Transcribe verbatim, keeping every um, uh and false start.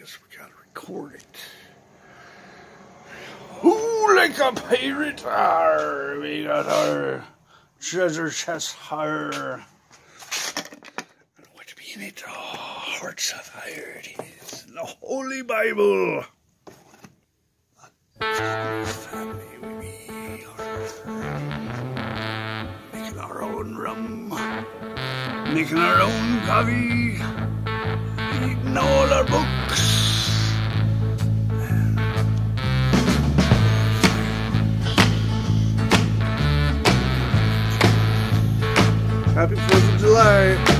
guess we gotta record it. Ooh, like a pirate, arr, we got our treasure chest, arr. I don't know what to be in it. Oh, hearts of fire it is. In the Holy Bible. Family we are making our own rum, making our own coffee, eating all our books. Happy fourth of July.